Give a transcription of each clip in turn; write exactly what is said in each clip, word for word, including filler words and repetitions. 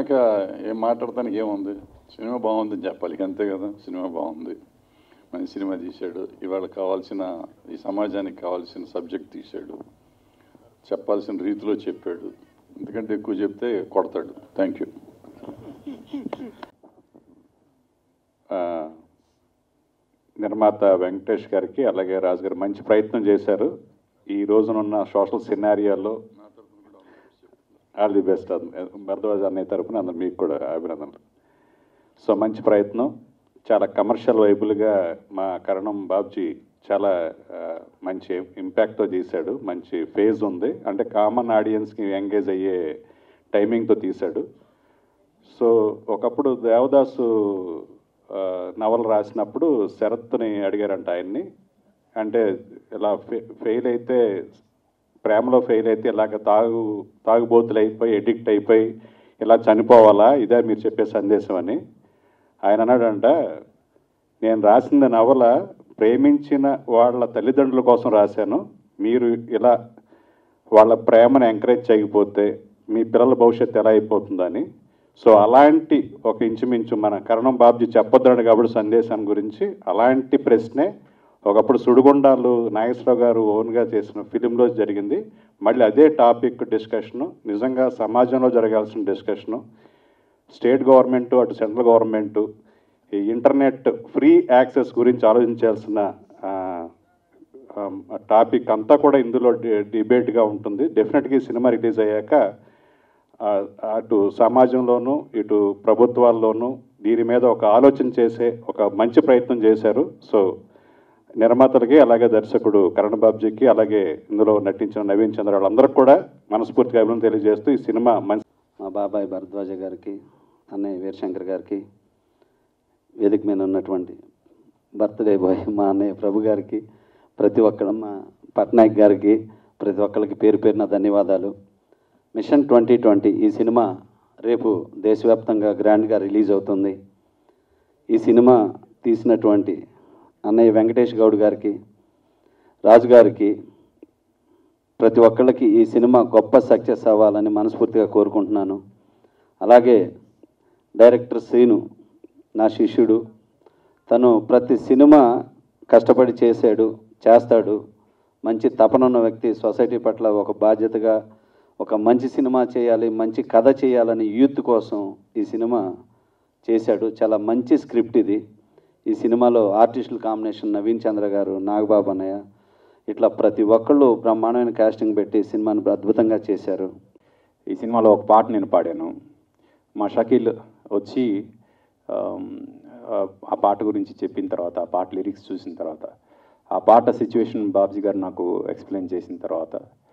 అయినాక ఏం మాట్లాడటానికి ఏముంది, సినిమా బాగుందని చెప్పాలి, అంతే కదా. సినిమా బాగుంది, మంచి సినిమా తీశాడు, ఇవాళ కావాల్సిన ఈ సమాజానికి కావాల్సిన సబ్జెక్ట్ తీశాడు, చెప్పాల్సిన రీతిలో చెప్పాడు. ఎందుకంటే ఎక్కువ చెప్తే కొడతాడు. Thank you. నిర్మాత వెంకటేష్ గారికి అలాగే రాజు గారు మంచి ప్రయత్నం చేశారు. ఈ రోజునున్న సోషల్ సినారియాలో ఆల్ ది బెస్ట్. భరద్వాజ్ అన్నయ్య తరపున అందరు మీకు కూడా అభినందనలు. సో మంచి ప్రయత్నం, చాలా కమర్షియల్ వైబుల్గా మా కరణం బాబ్జీ చాలా మంచి ఇంపాక్ట్తో తీశాడు. మంచి ఫేజ్ ఉంది, అంటే కామన్ ఆడియన్స్కి ఎంగేజ్ అయ్యే టైమింగ్తో తీశాడు. సో ఒకప్పుడు దేవదాసు నవల రాసినప్పుడు శరత్ని అడిగారంట ఆయన్ని, అంటే ఇలా ఫె ఫెయిల్ అయితే ప్రేమలో ఫెయిల్ అయితే ఇలాగ తాగు తాగుబోతులు అయిపోయి ఎడిక్ట్ అయిపోయి ఇలా చనిపోవాలా, ఇదే మీరు చెప్పే సందేశం అని. ఆయన అన్నాడంట, నేను రాసిన నవల ప్రేమించిన వాళ్ళ తల్లిదండ్రుల కోసం రాశాను, మీరు ఇలా వాళ్ళ ప్రేమను ఎంకరేజ్ చేయకపోతే మీ పిల్లల భవిష్యత్తు ఎలా అయిపోతుందని. సో అలాంటి ఒక ఇంచుమించు మన కరణం బాబ్జీ చెప్పొద్దాడు కాబట్టి సందేశాన్ని గురించి అలాంటి ప్రశ్నే ఒకప్పుడు సుడిగుండాలు నాగేశ్వరరావు గారు ఓన్గా చేసిన ఫిలింలో జరిగింది. మళ్ళీ అదే టాపిక్ డిస్కషను, నిజంగా సమాజంలో జరగాల్సిన డిస్కషను. స్టేట్ గవర్నమెంటు అటు సెంట్రల్ గవర్నమెంటు ఈ ఇంటర్నెట్ ఫ్రీ యాక్సెస్ గురించి ఆలోచించాల్సిన టాపిక్ అంతా కూడా ఇందులో డిబేట్గా ఉంటుంది. డెఫినెట్గా ఈ సినిమా రిలీజ్ అయ్యాక అటు సమాజంలోనూ ఇటు ప్రభుత్వాల్లోనూ దీని మీద ఒక ఆలోచన చేసే ఒక మంచి ప్రయత్నం చేశారు. సో నిర్మాతలకి అలాగే దర్శకుడు కరణ్ బాబ్జీకి అలాగే ఇందులో నటించిన నవీన్ చంద్ర వాళ్ళందరికీ కూడా మనస్ఫూర్తిగా అభినందన తెలియజేస్తూ ఈ సినిమా మంచి మా బాబాయ్ భరద్వాజ గారికి, అన్నయ్య వీరశంకర్ గారికి, వేదిక మీద ఉన్నటువంటి బర్త్డే బాయ్ మా అన్నయ్య ప్రభు గారికి, ప్రతి ఒక్కరు మా పట్నాయక్ గారికి, ప్రతి ఒక్కరికి పేరు పేరున ధన్యవాదాలు. మిషన్ ట్వంటీ ట్వంటీ ఈ సినిమా రేపు దేశవ్యాప్తంగా గ్రాండ్గా రిలీజ్ అవుతుంది. ఈ సినిమా తీసినటువంటి అన్నయ్య వెంకటేష్ గౌడ్ గారికి, రాజు గారికి, ప్రతి ఒక్కళ్ళకి ఈ సినిమా గొప్ప సక్సెస్ అవ్వాలని మనస్ఫూర్తిగా కోరుకుంటున్నాను. అలాగే డైరెక్టర్ శ్రీను నా శిష్యుడు, తను ప్రతి సినిమా కష్టపడి చేశాడు, చేస్తాడు. మంచి తపనున్న వ్యక్తి, సొసైటీ పట్ల ఒక బాధ్యతగా ఒక మంచి సినిమా చేయాలి, మంచి కథ చేయాలని యూత్ కోసం ఈ సినిమా చేశాడు. చాలా మంచి స్క్రిప్ట్ ఇది. ఈ సినిమాలో ఆర్టిస్టుల కాంబినేషన్ నవీన్ చంద్ర గారు, నాగబాబు అన్నయ్య, ఇట్లా ప్రతి ఒక్కళ్ళు బ్రహ్మాండమైన కాస్టింగ్ పెట్టి సినిమాని అద్భుతంగా చేశారు. ఈ సినిమాలో ఒక పాట నేను పాడాను. మా షకీల్ వచ్చి ఆ పాట గురించి చెప్పిన తర్వాత, ఆ పాట లిరిక్స్ చూసిన తర్వాత, ఆ పాట సిచ్యువేషన్ బాబ్జీ గారు నాకు ఎక్స్ప్లెయిన్ చేసిన తర్వాత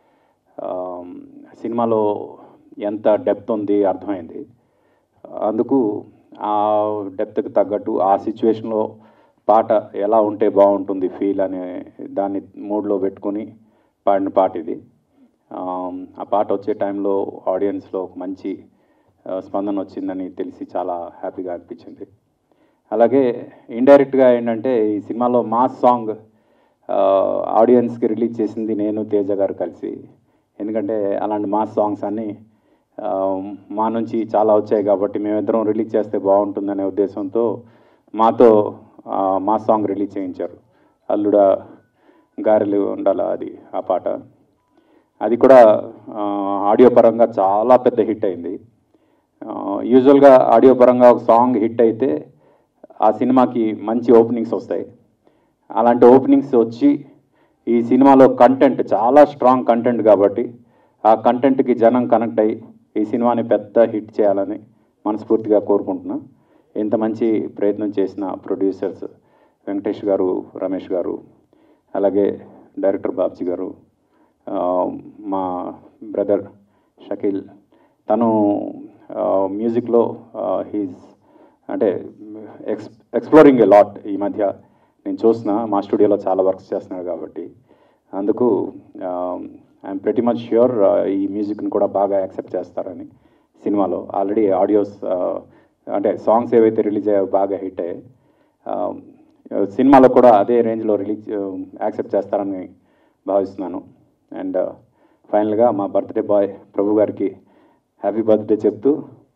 సినిమాలో ఎంత డెప్త్ ఉంది అర్థమైంది. అందుకు ఆ డెప్త్కి తగ్గట్టు ఆ సిచ్యువేషన్లో పాట ఎలా ఉంటే బాగుంటుంది ఫీల్ అనే దాన్ని మూడ్లో పెట్టుకొని పాడిన పాట ఇది. ఆ పాట వచ్చే టైంలో ఆడియన్స్లో ఒక మంచి స్పందన వచ్చిందని తెలిసి చాలా హ్యాపీగా అనిపించింది. అలాగే ఇండైరెక్ట్గా ఏంటంటే ఈ సినిమాలో మాస్ సాంగ్ ఆడియన్స్కి రిలీజ్ చేసింది నేను తేజ గారు కలిసి. ఎందుకంటే అలాంటి మాస్ సాంగ్స్ అన్నీ మా నుంచి చాలా వచ్చాయి కాబట్టి మేమిద్దరం రిలీజ్ చేస్తే బాగుంటుందనే ఉద్దేశంతో మాతో మా సాంగ్ రిలీజ్ చేయించారు. అల్లుడా గారెలు ఉండాలా అది ఆ పాట. అది కూడా ఆడియో పరంగా చాలా పెద్ద హిట్ అయింది. యూజువల్గా ఆడియో పరంగా ఒక సాంగ్ హిట్ అయితే ఆ సినిమాకి మంచి ఓపెనింగ్స్ వస్తాయి. అలాంటి ఓపెనింగ్స్ వచ్చి ఈ సినిమాలో కంటెంట్ చాలా స్ట్రాంగ్ కంటెంట్ కాబట్టి ఆ కంటెంట్కి జనం కనెక్ట్ అయ్యి ఈ సినిమాని పెద్ద హిట్ చేయాలని మనస్ఫూర్తిగా కోరుకుంటున్నా. ఇంత మంచి ప్రయత్నం చేసిన ప్రొడ్యూసర్స్ వెంకటేష్ గారు, రమేష్ గారు, అలాగే డైరెక్టర్ బాబ్జీ గారు, మా బ్రదర్ షకీల్, తను మ్యూజిక్లో హీస్ అంటే ఎక్స్ ఎక్స్ప్లోరింగ్ ఏ లాట్. ఈ మధ్య నేను చూసిన మా స్టూడియోలో చాలా వర్క్స్ చేస్తున్నాడు కాబట్టి అందుకు ఐఎమ్ ప్రెటీ మచ్ ష్యూర్ ఈ మ్యూజిక్ని కూడా బాగా యాక్సెప్ట్ చేస్తారని. సినిమాలో ఆల్రెడీ ఆడియోస్ అంటే సాంగ్స్ ఏవైతే రిలీజ్ అయ్యాయో బాగా హిట్ అయ్యాయి. సినిమాలో కూడా అదే రేంజ్లో రిలీజ్ యాక్సెప్ట్ చేస్తారని భావిస్తున్నాను. అండ్ ఫైనల్గా మా బర్త్డే బాయ్ ప్రభు గారికి హ్యాపీ బర్త్డే చెప్తూ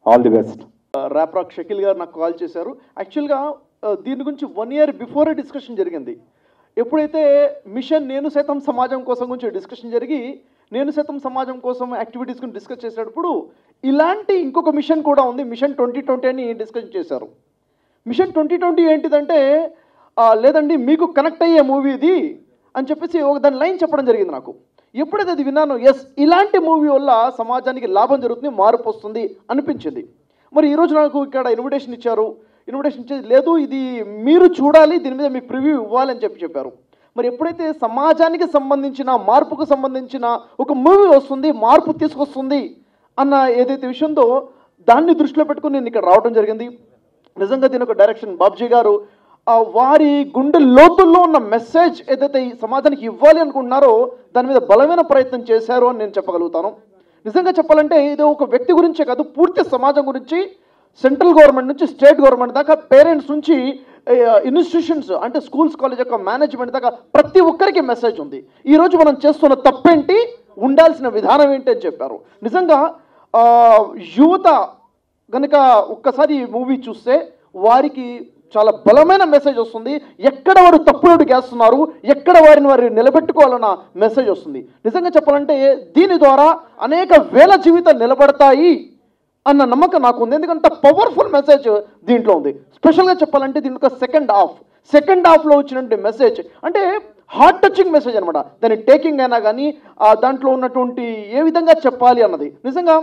all the best. Rap rock Shakeel గారు నాకు కాల్ చేశారు. యాక్చువల్గా దీని గురించి వన్ ఇయర్ బిఫోరే డిస్కషన్ జరిగింది. ఎప్పుడైతే మిషన్ నేను సైతం సమాజం కోసం గురించి డిస్కషన్ జరిగి నేను సైతం సమాజం కోసం యాక్టివిటీస్ గురించి డిస్కస్ చేసేటప్పుడు ఇలాంటి ఇంకొక మిషన్ కూడా ఉంది, మిషన్ ట్వంటీ ట్వంటీ అని డిస్కస్ చేశారు. మిషన్ ట్వంటీ ట్వంటీ ఏంటిదంటే లేదండి మీకు కనెక్ట్ అయ్యే మూవీ ఇది అని చెప్పేసి ఒక దాని లైన్ చెప్పడం జరిగింది నాకు. ఎప్పుడైతే అది విన్నాను, ఎస్ ఇలాంటి మూవీ వల్ల సమాజానికి లాభం జరుగుతుంది, మార్పు వస్తుంది అనిపించింది. మరి ఈరోజు నాకు ఇక్కడ ఇన్విటేషన్ ఇచ్చారు. ఇన్విటేషన్ ఇచ్చేది లేదు, ఇది మీరు చూడాలి, దీని మీద మీకు ప్రివ్యూ ఇవ్వాలి అని చెప్పి చెప్పారు. మరి ఎప్పుడైతే సమాజానికి సంబంధించిన మార్పుకు సంబంధించిన ఒక మూవీ వస్తుంది, మార్పు తీసుకొస్తుంది అన్న ఏదైతే విషయంతో దాన్ని దృష్టిలో పెట్టుకుని నేను ఇక్కడ రావడం జరిగింది. నిజంగా దీని ఒక డైరెక్షన్ బాబ్జీ గారు వారి గుండె లోతుల్లో ఉన్న మెసేజ్ ఏదైతే ఈ సమాజానికి ఇవ్వాలి అనుకుంటున్నారో దాని మీద బలమైన ప్రయత్నం చేశారు అని నేను చెప్పగలుగుతాను. నిజంగా చెప్పాలంటే ఇది ఒక వ్యక్తి గురించే కాదు, పూర్తి సమాజం గురించి, సెంట్రల్ గవర్నమెంట్ నుంచి స్టేట్ గవర్నమెంట్ దాకా, పేరెంట్స్ నుంచి ఇన్స్టిట్యూషన్స్ అంటే స్కూల్స్ కాలేజ్ యొక్క మేనేజ్మెంట్ దాకా ప్రతి ఒక్కరికి మెసేజ్ ఉంది. ఈరోజు మనం చేస్తున్న తప్పేంటి, ఉండాల్సిన విధానం ఏంటి అని చెప్పారు. నిజంగా యువత కనుక ఒక్కసారి ఈ మూవీ చూస్తే వారికి చాలా బలమైన మెసేజ్ వస్తుంది. ఎక్కడ వారు తప్పుడు చేస్తున్నారు, ఎక్కడ వారిని వారు నిలబెట్టుకోవాలన్న మెసేజ్ వస్తుంది. నిజంగా చెప్పాలంటే దీని ద్వారా అనేక వేల జీవితాలు నిలబడతాయి అన్న నమ్మకం నాకు ఉంది. ఎందుకంటే పవర్ఫుల్ మెసేజ్ దీంట్లో ఉంది. స్పెషల్గా చెప్పాలంటే దీంట్లో సెకండ్ హాఫ్ సెకండ్ హాఫ్లో వచ్చినటువంటి మెసేజ్ అంటే హార్ట్ టచింగ్ మెసేజ్ అనమాట. దాని టేకింగ్ అయినా కానీ దాంట్లో ఉన్నటువంటి ఏ విధంగా చెప్పాలి అన్నది నిజంగా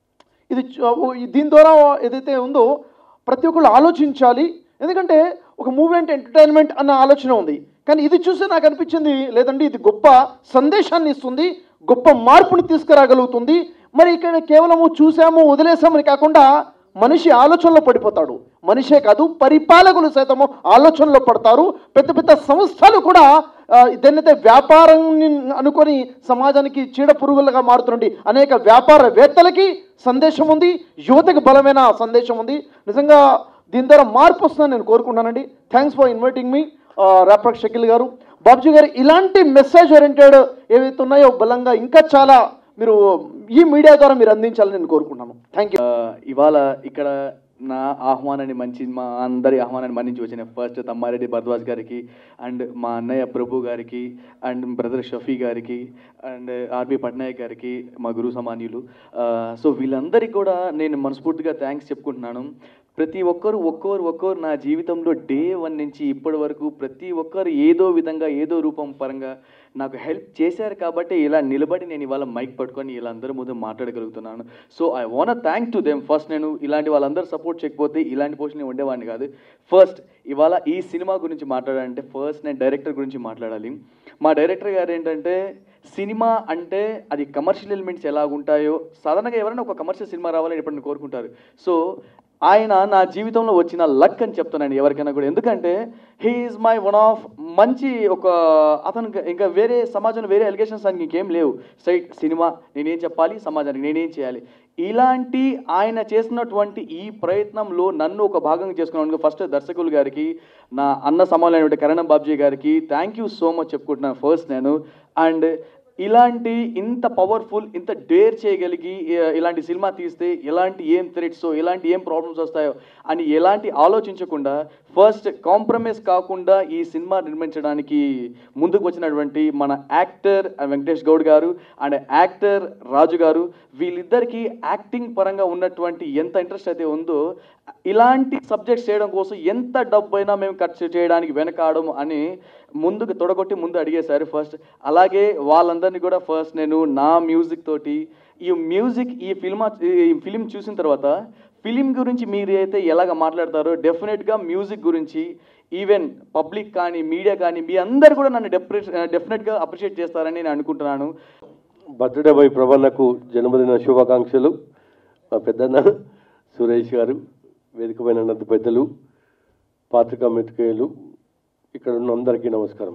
ఇది దీని ద్వారా ఏదైతే ఉందో ప్రతి ఒక్కళ్ళు ఆలోచించాలి. ఎందుకంటే ఒక మూవీ అంటే ఎంటర్టైన్మెంట్ అన్న ఆలోచన ఉంది, కానీ ఇది చూస్తే నాకు అనిపించింది లేదండి ఇది గొప్ప సందేశాన్ని ఇస్తుంది, గొప్ప మార్పుని తీసుకురాగలుగుతుంది. మరి ఇక్కడ కేవలము చూసాము వదిలేసామని కాకుండా మనిషి ఆలోచనలో పడిపోతాడు. మనిషే కాదు పరిపాలకులు సైతము ఆలోచనలో పడతారు. పెద్ద పెద్ద సంస్థలు కూడా దాన్నైతే వ్యాపారాన్ని అనుకొని సమాజానికి చీడ పురుగులుగా మారుతుండి అనేక వ్యాపారవేత్తలకి సందేశం ఉంది, యువతకి బలమైన సందేశం ఉంది. నిజంగా దీని ద్వారా మార్పు వస్తుందని నేను కోరుకుంటానండి. థ్యాంక్స్ ఫర్ ఇన్వైటింగ్ మీ ర్యాప్ రాక్ షకీల్ గారు, బాబ్జీ గారు. ఇలాంటి మెసేజ్ ఓరియంటెడ్ ఏవైతే ఉన్నాయో బలంగా ఇంకా చాలా మీరు ఈ మీడియా ద్వారా మీరు అందించాలని నేను కోరుకుంటున్నాను. Thank you. ఇవాళ ఇక్కడ నా ఆహ్వానాన్ని మంచి మా అందరి ఆహ్వానాన్ని మన్నించి వచ్చిన ఫస్ట్ తమ్మారెడ్డి భరద్వాజ్ గారికి అండ్ మా అన్నయ్య ప్రభు గారికి అండ్ బ్రదర్ షఫీ గారికి అండ్ ఆర్బి పట్నాయక్ గారికి మా గురు సమాన్యులు. సో వీళ్ళందరికీ కూడా నేను మనస్ఫూర్తిగా థ్యాంక్స్ చెప్పుకుంటున్నాను. ప్రతి ఒక్కరు ఒక్కొరు ఒక్కొరు నా జీవితంలో డే వన్ నుంచి ఇప్పటి వరకు ప్రతి ఒక్కరు ఏదో విధంగా ఏదో రూపం పరంగా నాకు హెల్ప్ చేశారు కాబట్టి ఇలా నిలబడి నేను ఇవాళ మైక్ పట్టుకొని ఇలా అందరి ముందు మాట్లాడగలుగుతున్నాను. So I want thank to them. First నేను ఇలాంటి వాళ్ళందరూ సపోర్ట్ చేయకపోతే ఇలాంటి పొజిషన్ ఉండేవాడిని కాదు. ఫస్ట్ ఇవాళ ఈ సినిమా గురించి మాట్లాడాలంటే ఫస్ట్ నేను డైరెక్టర్ గురించి మాట్లాడాలి. మా డైరెక్టర్ గారు ఏంటంటే సినిమా అంటే అది కమర్షియల్ ఎలిమెంట్స్ ఎలాగుంటాయో సాధారణంగా ఎవరైనా ఒక కమర్షియల్ సినిమా రావాలని ఎప్పుడు కోరుకుంటారు. సో ఆయన నా జీవితంలో వచ్చిన లక్ అని చెప్తున్నాను ఎవరికైనా కూడా. ఎందుకంటే he is my one of మంచి ఒక అతను ఇంకా వేరే సమాజంలో వేరే ఎలిగేషన్స్ అని ఇంకేం లేవు. స్ట్రైట్ సినిమా నేనేం చెప్పాలి, సమాజానికి నేనేం చేయాలి, ఇలాంటి ఆయన చేసినటువంటి ఈ ప్రయత్నంలో నన్ను ఒక భాగంగా చేసుకున్నాను. ఫస్ట్ దర్శకులు గారికి, నా అన్న సమానమైన కరణం బాబ్జీ గారికి థ్యాంక్ యూ సో మచ్ చెప్పుకుంటున్నాను ఫస్ట్ నేను. అండ్ ఇలాంటి ఇంత పవర్ఫుల్ ఇంత డేర్ చేయగలిగి ఇలాంటి సినిమా తీస్తే ఎలాంటి ఏం థ్రెట్స్ ఎలాంటి ఏం ప్రాబ్లమ్స్ వస్తాయో అని ఎలాంటి ఆలోచించకుండా ఫస్ట్ కాంప్రమైజ్ కాకుండా ఈ సినిమా నిర్మించడానికి ముందుకు వచ్చినటువంటి మన యాక్టర్ వెంకటేష్ గౌడ్ గారు అండ్ యాక్టర్ రాజు గారు, వీళ్ళిద్దరికీ యాక్టింగ్ పరంగా ఉన్నటువంటి ఎంత ఇంట్రెస్ట్ అయితే ఉందో ఇలాంటి సబ్జెక్ట్స్ చేయడం కోసం ఎంత డబ్బు అయినా మేము ఖర్చు చేయడానికి వెనకాడము అని ముందుకు తొడగొట్టి ముందు అడిగేశారు ఫస్ట్. అలాగే వాళ్ళందరినీ కూడా ఫస్ట్ నేను నా మ్యూజిక్ తోటి ఈ మ్యూజిక్ ఈ ఫిల్మ్ ఈ ఫిలిం చూసిన తర్వాత ఫిలిం గురించి మీరు అయితే ఎలాగ మాట్లాడతారో డెఫినెట్గా మ్యూజిక్ గురించి ఈవెన్ పబ్లిక్ కానీ మీడియా కానీ మీ అందరు కూడా నన్ను డెఫినె డెఫినెట్గా అప్రిషియేట్ చేస్తారని నేను అనుకుంటున్నాను. బర్త్డే బాయ్ ప్రభన్నకు జన్మదిన శుభాకాంక్షలు. మా పెద్దన్న సురేష్ గారు, వేదికమైన పెద్దలు, పాత్రికా మిత్రులు, ఇక్కడ ఉన్న అందరికీ నమస్కారం.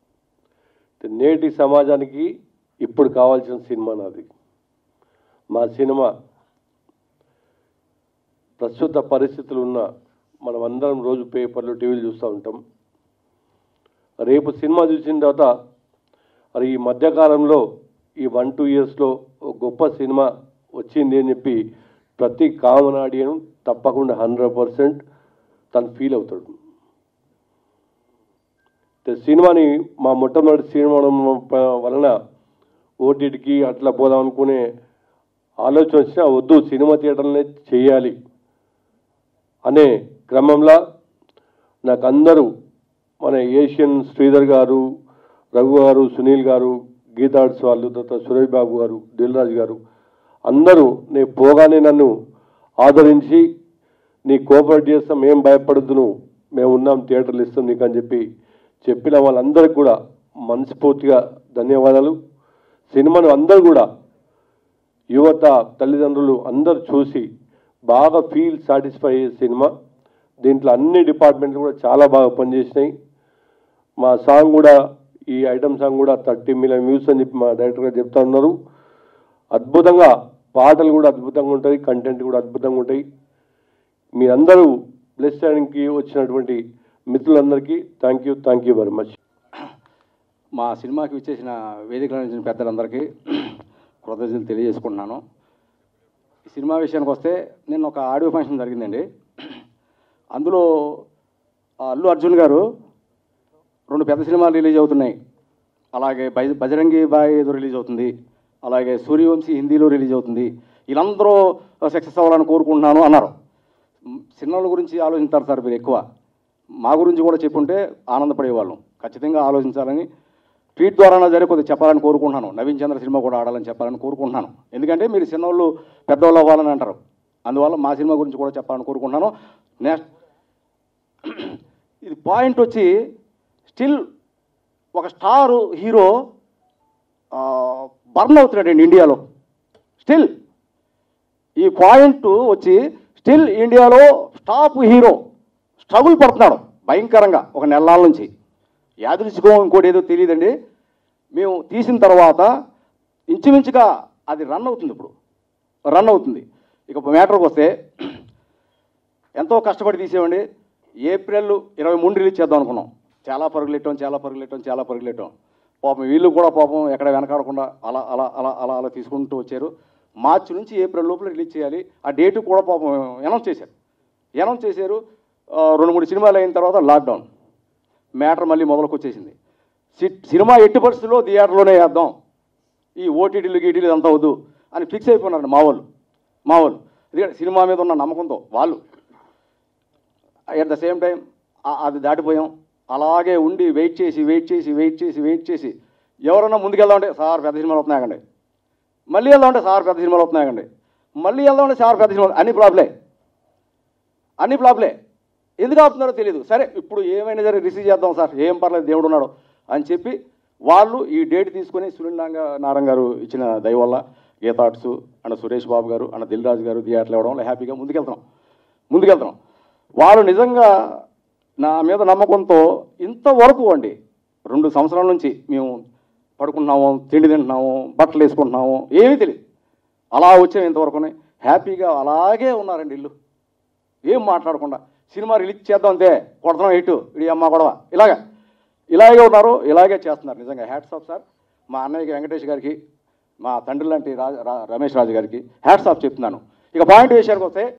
నేటి సమాజానికి ఇప్పుడు కావాల్సిన సినిమా నాది. మా సినిమా ప్రస్తుత పరిస్థితులు ఉన్న మనం అందరం రోజు పేపర్లు టీవీలు చూస్తూ ఉంటాం. రేపు సినిమా చూసిన తర్వాత మరి ఈ మధ్యకాలంలో ఈ వన్ టూ ఇయర్స్లో గొప్ప సినిమా వచ్చింది అని చెప్పి ప్రతి కామన్ ఆడియన్ తప్పకుండా హండ్రెడ్ పర్సెంట్ తను ఫీల్ అవుతాడు. సినిమాని మా మొట్టమొదటి సినిమా వలన ఓటీటీకి అట్లా పోదాం అనుకునే ఆలోచన వచ్చినా వద్దు, సినిమా థియేటర్లనే చేయాలి అనే క్రమంలో నాకు అందరూ మన ఏషియన్ శ్రీధర్ గారు, రఘు గారు, సునీల్ గారు, గీతాడ్స్ వాళ్ళు, తర్వాత సురేష్ బాబు గారు, దిల్ రాజు గారు అందరూ నేను పోగానే నన్ను ఆదరించి నీ కోఆపరేట్ చేస్తాం, ఏం భయపడద్దు, నువ్వు మేము ఉన్నాం, థియేటర్లు ఇస్తాం నీకు అని చెప్పి చెప్పిన వాళ్ళందరికీ కూడా మనస్ఫూర్తిగా ధన్యవాదాలు. సినిమాను అందరూ కూడా యువత, తల్లిదండ్రులు అందరూ చూసి బాగా ఫీల్ సాటిస్ఫై అయ్యే సినిమా. దీంట్లో అన్ని డిపార్ట్మెంట్లు కూడా చాలా బాగా పనిచేసినాయి. మా సాంగ్ కూడా, ఈ ఐటమ్ సాంగ్ కూడా థర్టీ మిలియన్ వ్యూస్ అని చెప్పి మా డైరెక్టర్ గారు చెప్తా ఉన్నారు. అద్భుతంగా పాటలు కూడా అద్భుతంగా ఉంటాయి, కంటెంట్ కూడా అద్భుతంగా ఉంటాయి. మీరందరూ బ్లెస్ చేయడానికి వచ్చినటువంటి మిత్రులందరికీ thank you thank you very much. మా సినిమాకి విచ్చేసిన వేదికలో నుంచి పెద్దలందరికీ కృతజ్ఞతలు తెలియజేసుకుంటున్నాను. ఈ సినిమా విషయానికి వస్తే నిన్న ఒక ఆడియో ఫంక్షన్ జరిగిందండి. అందులో అల్లు అర్జున్ గారు రెండు పెద్ద సినిమాలు రిలీజ్ అవుతున్నాయి, అలాగే బై బజరంగి బాయ్ ఏదో రిలీజ్ అవుతుంది, అలాగే సూర్యవంశీ హిందీలో రిలీజ్ అవుతుంది, వీళ్ళందరూ సక్సెస్ అవ్వాలని కోరుకుంటున్నాను అన్నారు. సినిమాల గురించి ఆలోచించారు సార్ మీరు ఎక్కువ, మా గురించి కూడా చెప్పుంటే ఆనందపడేవాళ్ళం. ఖచ్చితంగా ఆలోచించాలని ట్వీట్ ద్వారా జరిగి కొద్దిగా చెప్పాలని కోరుకుంటున్నాను. నవీన్ చంద్ర సినిమా కూడా ఆడాలని చెప్పాలని కోరుకుంటున్నాను. ఎందుకంటే మీరు చిన్నవాళ్ళు పెద్దవాళ్ళు అవ్వాలని అంటారు, అందువల్ల మా సినిమా గురించి కూడా చెప్పాలని కోరుకుంటున్నాను. నెక్స్ట్ ఇది పాయింట్ వచ్చి స్టిల్ ఒక స్టార్ హీరో బర్న్ అవుతున్నాడండి ఇండియాలో. స్టిల్ ఈ పాయింట్ వచ్చి స్టిల్ ఇండియాలో టాప్ హీరో స్ట్రగుల్ పడుతున్నాడు భయంకరంగా ఒక నెలల నుంచి. యాదృచ్ఛికో ఇంకోటి ఏదో తెలియదండి. మేము తీసిన తర్వాత ఇంచుమించుగా అది రన్ అవుతుంది, ఇప్పుడు రన్ అవుతుంది. ఇక మ్యాటర్కి వస్తే ఎంతో కష్టపడి తీసేవండి. ఏప్రిల్ ఇరవై మూడు రిలీజ్ చేద్దాం అనుకున్నాం. చాలా పరుగులెట్టాం చాలా పరుగులెట్టాం చాలా పరుగులెట్టాం పాపం వీళ్ళు కూడా పాపం ఎక్కడ వెనకాడకుండా అలా అలా అలా అలా అలా తీసుకుంటూ వచ్చారు. మార్చి నుంచి ఏప్రిల్ లోపల రిలీజ్ చేయాలి. ఆ డేటు కూడా పాపం అనౌన్స్ చేశారు అనౌన్స్ చేశారు రెండు మూడు సినిమాలు అయిన తర్వాత లాక్డౌన్ మ్యాటర్ మళ్ళీ మొదలుకు వచ్చేసింది. సినిమా ఎట్టి పరిస్థితుల్లో థియేటర్లోనే వేద్దాం, ఈ ఓటీటీలు గీటీలు అంతా వద్దు అని ఫిక్స్ అయిపోయినారండి మా వాళ్ళు మా వాళ్ళు ఎందుకంటే సినిమా మీద ఉన్న నమ్మకంతో వాళ్ళు. అట్ ద సేమ్ టైం అది దాటిపోయాం. అలాగే ఉండి వెయిట్ చేసి వెయిట్ చేసి వెయిట్ చేసి వెయిట్ చేసి ఎవరన్నా ముందుకెళ్దామంటే సార్ పెద్ద సినిమాలు వస్తున్నాయండి, మళ్ళీ వెళ్దామంటే సార్ పెద్ద సినిమాలు వస్తున్నాయండి, మళ్ళీ వెళ్దామంటే సార్ పెద్ద సినిమాలు, అన్ని ప్రాబ్లే అన్ని ప్రాబ్లే ఎందుకు ఆపుతున్నారో తెలియదు. సరే ఇప్పుడు ఏమైనా సరే రిసీవ్ చేద్దాం సార్, ఏం పర్లేదు దేవుడు ఉన్నాడు అని చెప్పి వాళ్ళు ఈ డేట్ తీసుకొని సునీల్ నారాయణ గారు ఇచ్చిన దయ వల్ల గీతాట్స్ అండ్ సురేష్ బాబు గారు అండ్ దిల్ రాజు గారు థియేటర్లు ఇవ్వడం వల్ల హ్యాపీగా ముందుకెళ్తున్నాం ముందుకెళ్తున్నాం వాళ్ళు నిజంగా నా మీద నమ్మకంతో ఇంతవరకు అండి రెండు సంవత్సరాల నుంచి మేము పడుకుంటున్నాము, తిండి తింటున్నాము, బట్టలు వేసుకుంటున్నాము, ఏమీ తెలియదు. అలా వచ్చాము ఇంతవరకునే హ్యాపీగా అలాగే ఉన్నారండి. ఇల్లు ఏం మాట్లాడకుండా సినిమా రిలీజ్ చేద్దాం అంతే, కొడతాం ఇటు ఇడి అమ్మ గొడవ ఇలాగా ఇలాగే ఉన్నారు, ఇలాగే చేస్తున్నారు. నిజంగా హ్యాట్స్ ఆఫ్ సార్. మా అన్నయ్యకి వెంకటేష్ గారికి, మా తండ్రి లాంటి రా రమేష్ రాజు గారికి హ్యాట్స్ ఆఫ్ చెప్తున్నాను. ఇక పాయింట్ విషయానికి వస్తే